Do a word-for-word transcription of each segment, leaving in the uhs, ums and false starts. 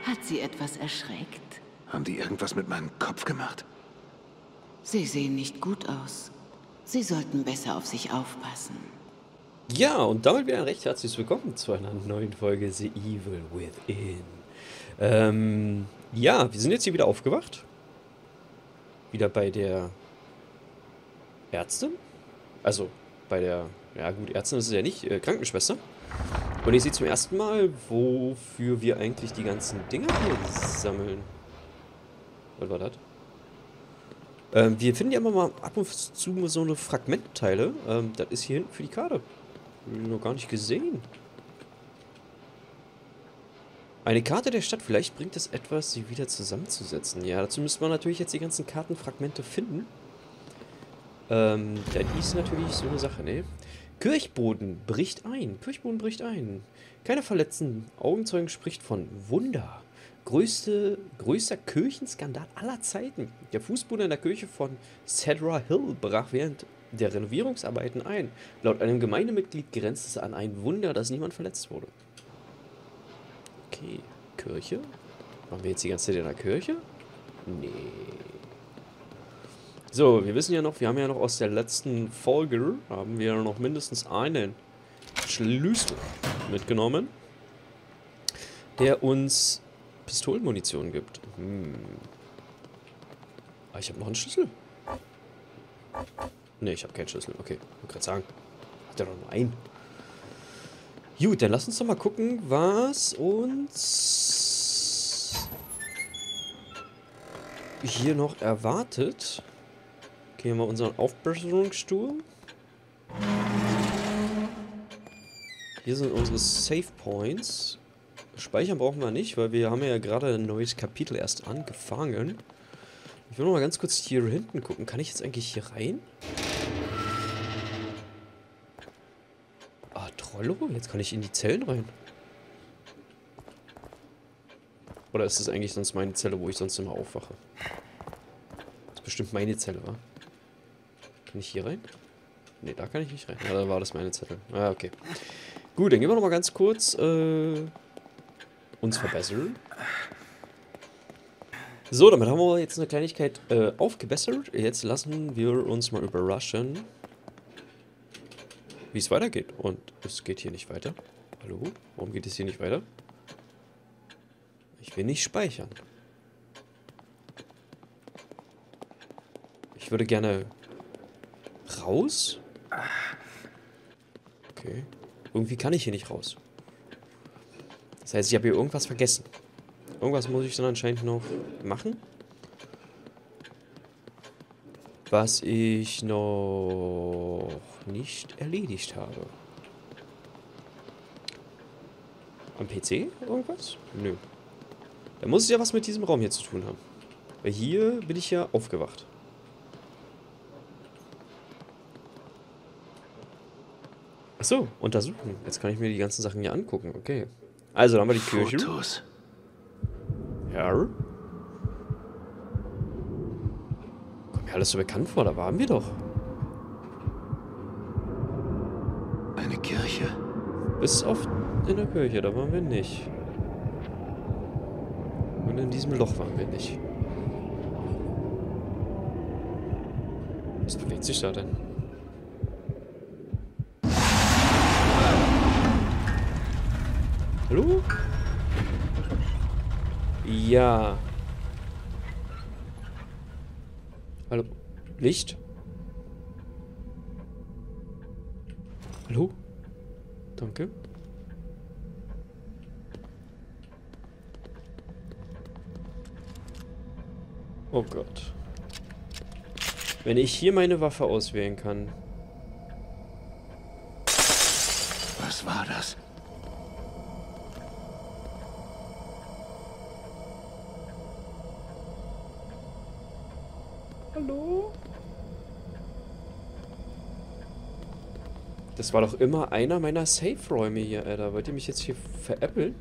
Hat sie etwas erschreckt? Haben die irgendwas mit meinem Kopf gemacht? Sie sehen nicht gut aus. Sie sollten besser auf sich aufpassen. Ja, und damit wieder ein recht herzliches Willkommen zu einer neuen Folge The Evil Within. Ähm, ja, wir sind jetzt hier wieder aufgewacht. Wieder bei der Ärztin. Also, bei der, ja gut, Ärztin ist es ja nicht, äh, Krankenschwester. Und ich sehe zum ersten Mal, wofür wir eigentlich die ganzen Dinger hier sammeln. Was war das? Ähm, wir finden ja immer mal ab und zu so eine Fragmentteile. Ähm, das ist hier hinten für die Karte. Noch gar nicht gesehen. Eine Karte der Stadt. Vielleicht bringt es etwas, sie wieder zusammenzusetzen. Ja, dazu müsste man natürlich jetzt die ganzen Kartenfragmente finden. Ähm, das ist natürlich so eine Sache, ne? Kirchboden bricht ein. Kirchboden bricht ein. Keine verletzten Augenzeugen spricht von Wunder. Größte, größter Kirchenskandal aller Zeiten. Der Fußboden in der Kirche von Cedar Hill brach während der Renovierungsarbeiten ein. Laut einem Gemeindemitglied grenzt es an ein Wunder, dass niemand verletzt wurde. Okay, Kirche? Waren wir jetzt die ganze Zeit in der Kirche? Nee. So, wir wissen ja noch, wir haben ja noch aus der letzten Folge, haben wir noch mindestens einen Schlüssel mitgenommen, der uns Pistolenmunition gibt. Hm. Ah, ich habe noch einen Schlüssel. Ne, ich habe keinen Schlüssel. Okay, ich wollte gerade sagen. Hat er doch nur einen. Gut, dann lass uns doch mal gucken, was uns hier noch erwartet. Okay, hier mal unseren Aufbesserungsstuhl. Hier sind unsere Save Points. Speichern brauchen wir nicht, weil wir haben ja gerade ein neues Kapitel erst angefangen. Ich will noch mal ganz kurz hier hinten gucken. Kann ich jetzt eigentlich hier rein? Ah, Trollo? Jetzt kann ich in die Zellen rein. Oder ist das eigentlich sonst meine Zelle, wo ich sonst immer aufwache? Das ist bestimmt meine Zelle, wa? Kann ich hier rein? Ne, da kann ich nicht rein. Ja, dann war das meine Zettel. Ah, okay. Gut, dann gehen wir noch mal ganz kurz äh, uns verbessern. So, damit haben wir jetzt eine Kleinigkeit äh, aufgebessert. Jetzt lassen wir uns mal überraschen, wie es weitergeht. Und es geht hier nicht weiter. Hallo? Warum geht es hier nicht weiter? Ich will nicht speichern. Ich würde gerne raus. Okay. Irgendwie kann ich hier nicht raus. Das heißt, ich habe hier irgendwas vergessen. Irgendwas muss ich dann anscheinend noch machen. Was ich noch nicht erledigt habe. Am P C irgendwas? Nö. Da muss es ja was mit diesem Raum hier zu tun haben. Weil hier bin ich ja aufgewacht. Achso, untersuchen. Jetzt kann ich mir die ganzen Sachen hier angucken. Okay. Also, dann haben wir die Kirche. Fotos. Ja. Kommt mir alles so bekannt vor, da waren wir doch. Eine Kirche. Bis auf in der Kirche, da waren wir nicht. Und in diesem Loch waren wir nicht. Was bewegt sich da denn? Hallo? Ja. Hallo? Licht? Hallo? Danke. Oh Gott. Wenn ich hier meine Waffe auswählen kann. Was war das? Hallo? Das war doch immer einer meiner Safe-Räume hier, Alter. Wollt ihr mich jetzt hier veräppeln?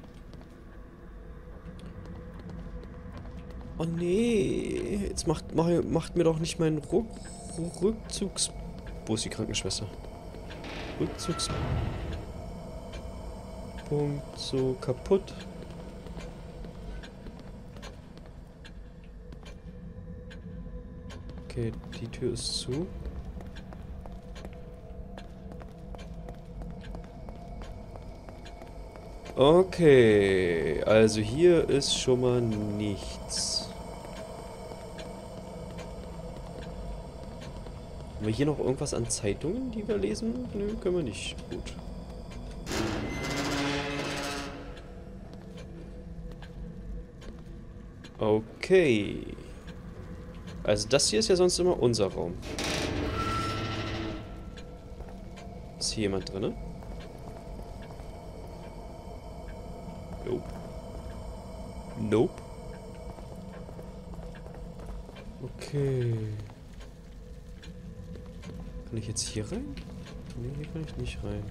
Oh nee. Jetzt macht, mach, macht mir doch nicht meinen Ruck, Rückzugs... Wo ist die Krankenschwester? Rückzugspunkt so kaputt. Okay, die Tür ist zu. Okay, also hier ist schon mal nichts. Haben wir hier noch irgendwas an Zeitungen, die wir lesen? Nö, können wir nicht. Gut. Okay. Also das hier ist ja sonst immer unser Raum. Ist hier jemand drin? Nope. Nope. Okay. Kann ich jetzt hier rein? Nee, hier kann ich nicht rein.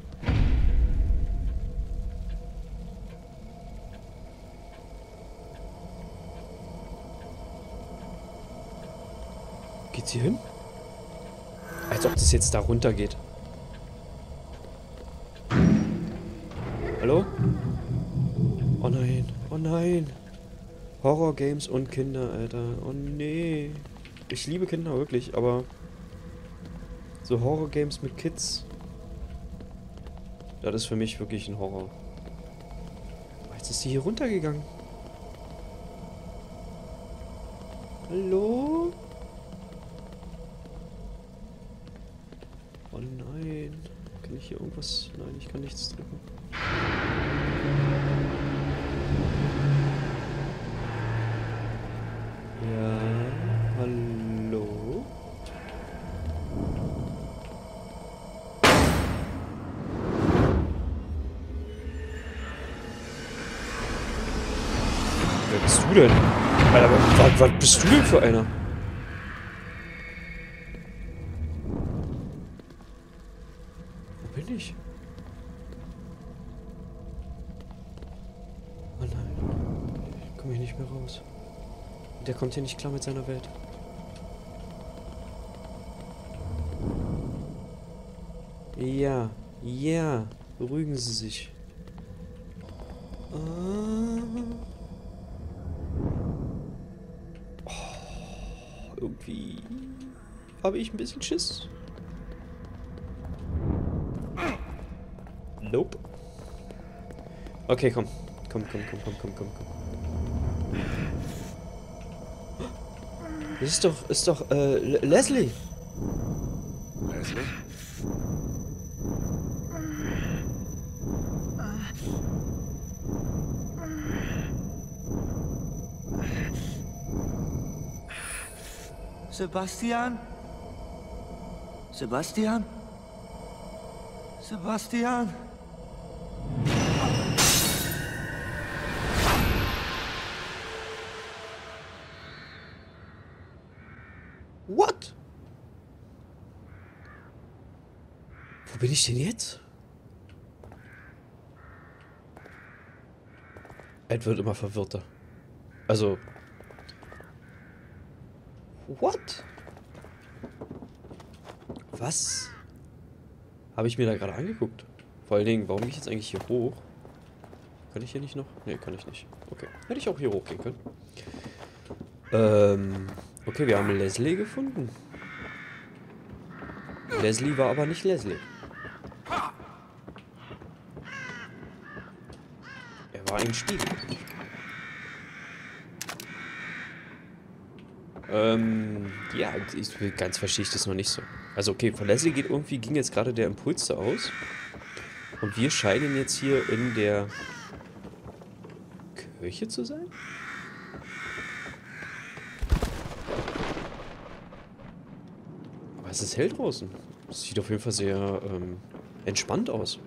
Geht's hier hin? Als ob das jetzt da runter geht. Hallo? Oh nein, oh nein. Horror-Games und Kinder, Alter. Oh nee. Ich liebe Kinder wirklich, aber so Horror-Games mit Kids, das ist für mich wirklich ein Horror. Jetzt ist sie hier runtergegangen. Hallo? Oh nein. Kann ich hier irgendwas? Nein, ich kann nichts drücken. Ja, hallo? Wer bist du denn? Alter, was, was bist du denn für einer? Wo bin ich? Oh nein. Ich komme hier nicht mehr raus. Der kommt hier nicht klar mit seiner Welt. Ja, ja. Beruhigen Sie sich. Ah. Oh, irgendwie habe ich ein bisschen Schiss. Nope. Okay, komm. Komm, komm, komm, komm, komm, komm, komm. Das ist doch, ist doch, äh, Leslie. Leslie? Sebastian? Sebastian? Sebastian? What? Wo bin ich denn jetzt? Ed wird immer verwirrter. Also. What? Was? Habe ich mir da gerade angeguckt? Vor allen Dingen, warum gehe ich jetzt eigentlich hier hoch? Kann ich hier nicht noch? Ne, kann ich nicht. Okay. Hätte ich auch hier hochgehen können. Ähm. Okay, wir haben Leslie gefunden. Leslie war aber nicht Leslie. Er war ein Spiegel. Ähm, ja, ich, ganz verstehe ich das noch nicht so. Also okay, von Leslie geht irgendwie, ging jetzt gerade der Impuls da aus. Und wir scheinen jetzt hier in der Kirche zu sein? Aber es ist hell draußen. Es sieht auf jeden Fall sehr ähm, entspannt aus.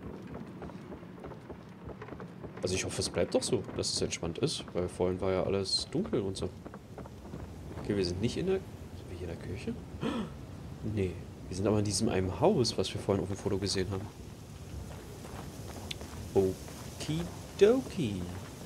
Also ich hoffe, es bleibt doch so, dass es entspannt ist, weil vorhin war ja alles dunkel und so. Okay, wir sind nicht in der... Sind wir hier in der Kirche? Nee, wir sind aber in diesem einem Haus, was wir vorhin auf dem Foto gesehen haben. Okidoki.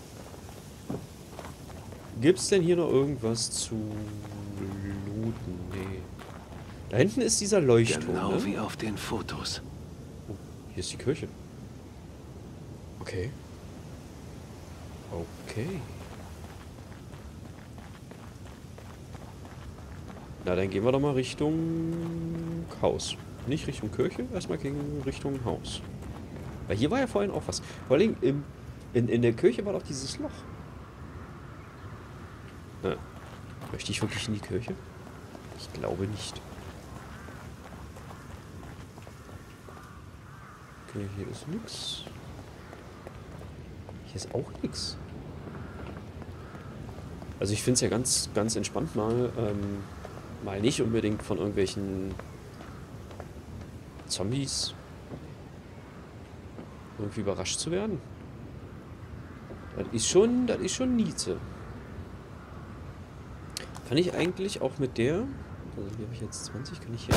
Gibt's denn hier noch irgendwas zu looten? Nee. Da hinten ist dieser Leuchtturm, Genau ne? wie auf den Fotos. Oh, hier ist die Kirche. Okay. Okay. Na, dann gehen wir doch mal Richtung Haus. Nicht Richtung Kirche, erstmal gegen Richtung Haus. Weil hier war ja vorhin auch was. Vor allem im, in, in der Kirche war doch dieses Loch. Na, möchte ich wirklich in die Kirche? Ich glaube nicht. Okay, hier ist nix. Hier ist auch nix. Also ich finde es ja ganz, ganz entspannt mal, ähm, mal nicht unbedingt von irgendwelchen Zombies irgendwie überrascht zu werden. Das ist schon, das ist schon Niete. Kann ich eigentlich auch mit der, also hier habe ich jetzt zwanzig, kann ich hier...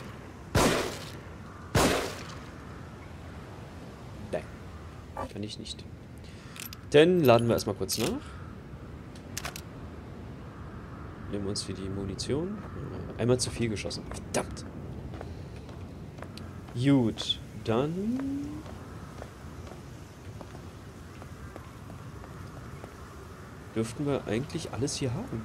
Nein, kann ich nicht. Dann laden wir erstmal kurz nach. Nehmen wir uns für die Munition. Einmal zu viel geschossen. Verdammt. Gut, dann... dürften wir eigentlich alles hier haben.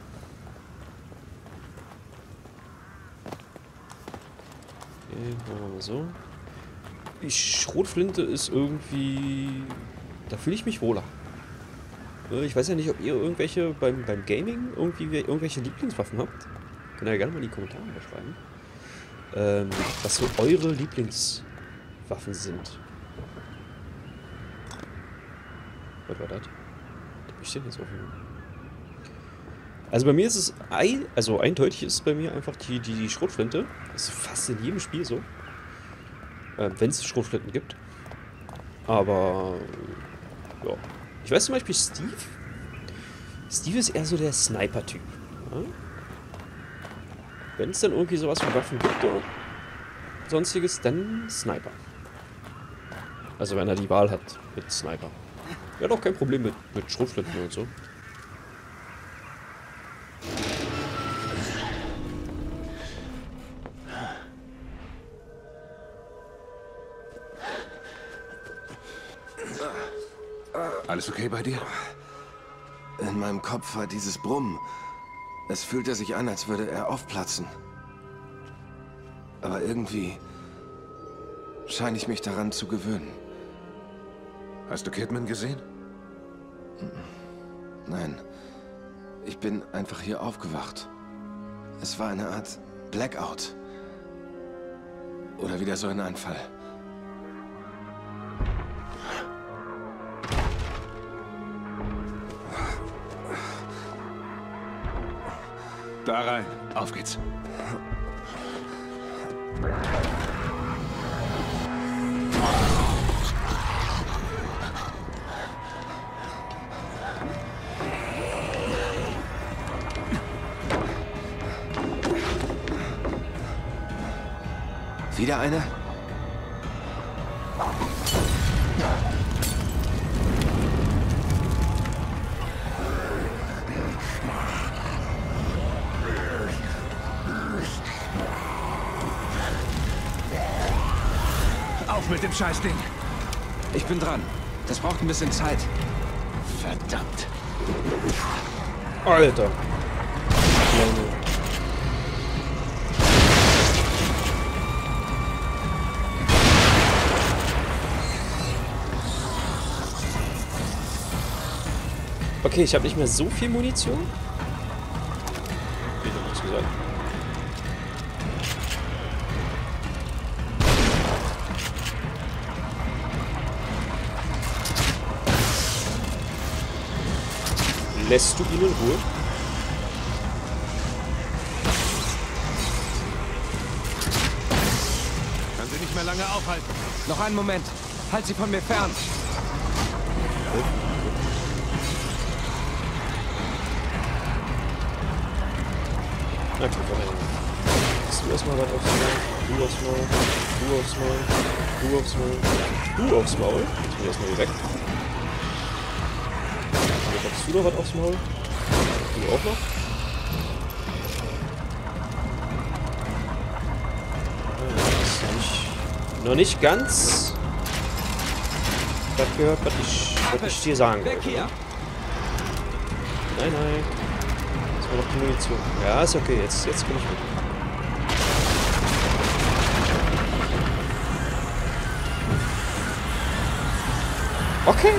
Okay, machen wir mal so. Die Schrotflinte ist irgendwie... da fühle ich mich wohler. Ich weiß ja nicht, ob ihr irgendwelche beim, beim Gaming irgendwie irgendwelche Lieblingswaffen habt. Könnt ihr ja gerne mal in die Kommentare schreiben. Ähm, was so eure Lieblingswaffen sind. Was war das? Ich stehe jetzt offen. Also bei mir ist es ein, also eindeutig ist es bei mir einfach die, die, die Schrotflinte. Das ist fast in jedem Spiel so. Äh, wenn es Schrotflinten gibt. Aber ja. Ich weiß zum Beispiel Steve. Steve ist eher so der Sniper-Typ. Ja? Wenn es dann irgendwie sowas wie Waffen gibt oder sonstiges, dann Sniper. Also wenn er die Wahl hat mit Sniper. Er hat auch kein Problem mit, mit Schrotflinten und so. Alles okay bei dir? In meinem Kopf war dieses Brummen. Es fühlte sich an, als würde er aufplatzen. Aber irgendwie scheine ich mich daran zu gewöhnen. Hast du Kidman gesehen? Nein, ich bin einfach hier aufgewacht. Es war eine Art Blackout. Oder wieder so ein Anfall. Da rein. Auf geht's. Wieder eine? Auf mit dem Scheißding. Ich bin dran. Das braucht ein bisschen Zeit. Verdammt. Alter. Okay, ich habe nicht mehr so viel Munition. Wie du hast gesagt. Lässt du ihn in Ruhe? Kann sie nicht mehr lange aufhalten. Noch einen Moment. Halt sie von mir fern. Na klar, du erstmal was aufs Maul, du aufs Maul, du aufs Maul, du aufs Maul, du aufs Maul. Jetzt bin ich erstmal hier weg. Jetzt hast du noch was aufs Maul. Du auch noch. Das ist noch nicht, noch nicht ganz das gehört, was ich, was ich dir sagen wollte. Weg hier! Nein, nein. noch die Munition. Ja, ist okay. Jetzt, jetzt bin ich weg. Okay.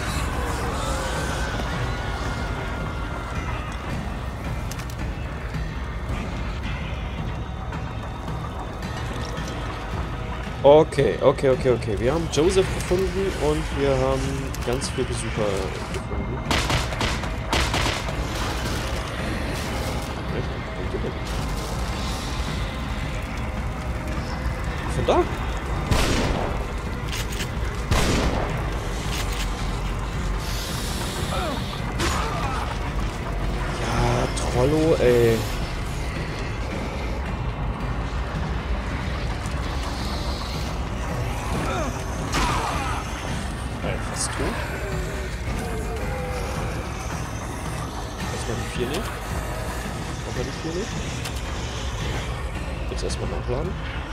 Okay, okay, okay, okay. Wir haben Joseph gefunden und wir haben ganz viele Besucher gefunden. Von da? Ja, Trollo, ey. Fast tot. Erstmal die vier nicht. Nochmal die vier nicht. Jetzt erstmal nachladen.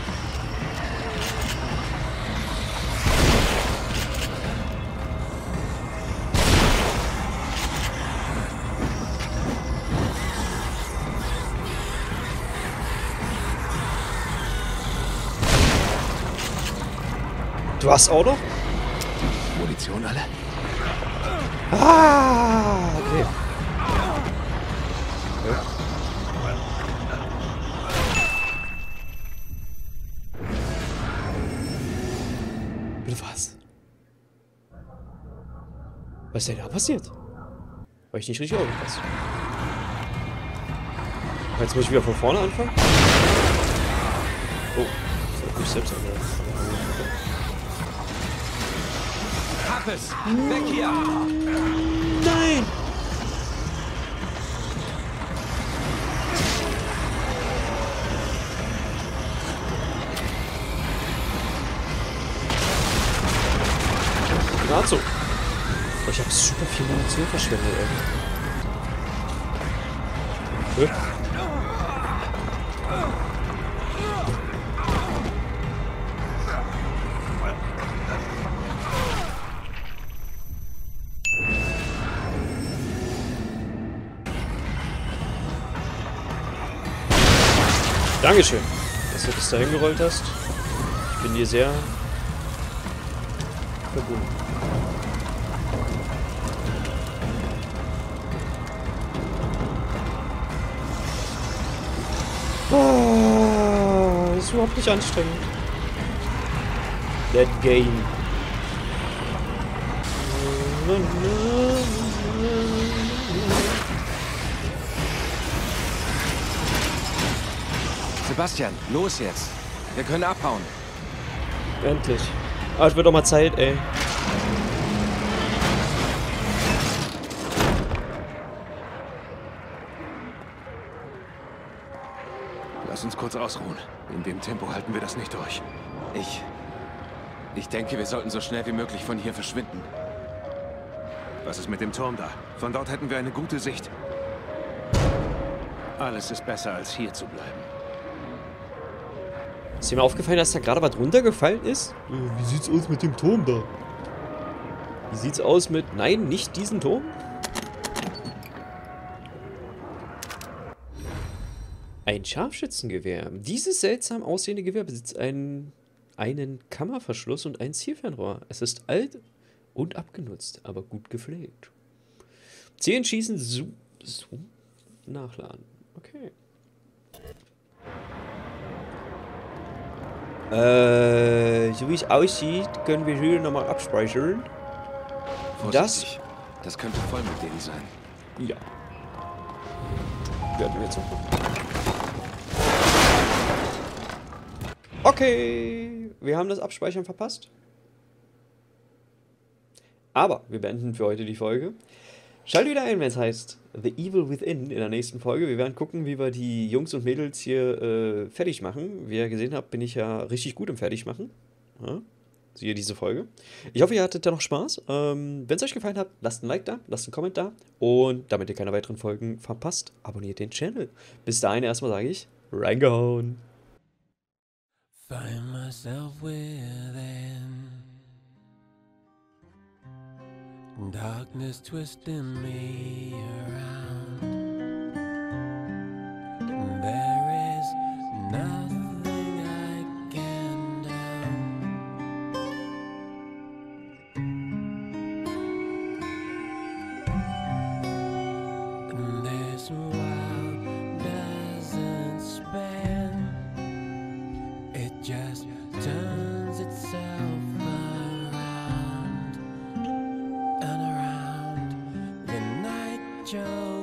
Du hast auch noch? Munition alle? Ah, okay. Ja. Bitte was? Was ist denn da passiert? War ich nicht richtig aufgepasst? Jetzt muss ich wieder von vorne anfangen? Oh, das hat mich selbst angehört. Happes! Weg hier! Nein! Gerade so. Oh, ich habe super viel Munition verschwendet, ey. Hä? Dankeschön, dass du bis dahin gerollt hast. Ich bin dir sehr verbunden. Oh, das ist überhaupt nicht anstrengend. That game. Sebastian, los jetzt. Wir können abhauen. Endlich. Ah, es wird doch mal Zeit, ey. Lass uns kurz ausruhen. In dem Tempo halten wir das nicht durch. Ich... Ich denke, wir sollten so schnell wie möglich von hier verschwinden. Was ist mit dem Turm da? Von dort hätten wir eine gute Sicht. Alles ist besser, als hier zu bleiben. Ist dir mal aufgefallen, dass da gerade was runtergefallen ist? Wie sieht's aus mit dem Turm da? Wie sieht's aus mit... Nein, nicht diesen Turm? Ein Scharfschützengewehr. Dieses seltsam aussehende Gewehr besitzt einen, einen Kammerverschluss und ein Zielfernrohr. Es ist alt und abgenutzt, aber gut gepflegt. Zielen, schießen, so, so nachladen. Okay. Äh, so wie es aussieht, können wir hier nochmal abspeichern. Vorsichtig. Das, das könnte voll mit denen sein. Ja. Werden wir jetzt noch gucken. Okay, wir haben das Abspeichern verpasst. Aber wir beenden für heute die Folge. Schalt wieder ein, wenn es heißt The Evil Within in der nächsten Folge. Wir werden gucken, wie wir die Jungs und Mädels hier äh, fertig machen. Wie ihr gesehen habt, bin ich ja richtig gut im Fertigmachen. Ja, siehe diese Folge. Ich hoffe, ihr hattet da noch Spaß. Ähm, wenn es euch gefallen hat, lasst ein Like da, lasst einen Comment da. Und damit ihr keine weiteren Folgen verpasst, abonniert den Channel. Bis dahin erstmal sage ich, reingehauen. Find myself within darkness twisting me around. Joe.